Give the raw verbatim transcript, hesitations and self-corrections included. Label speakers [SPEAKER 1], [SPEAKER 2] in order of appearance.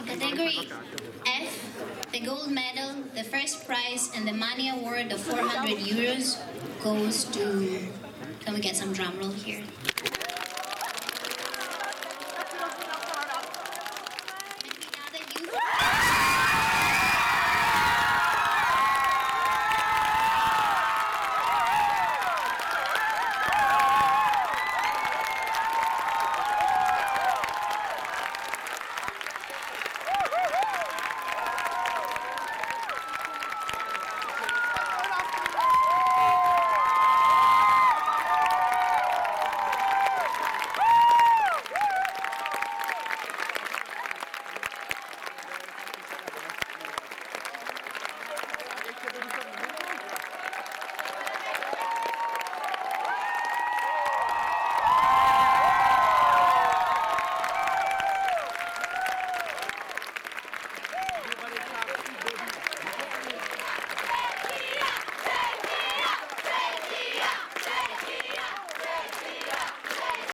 [SPEAKER 1] Category F, the gold medal, the first prize, and the money award of four hundred euros goes to. Can we get some drum roll here?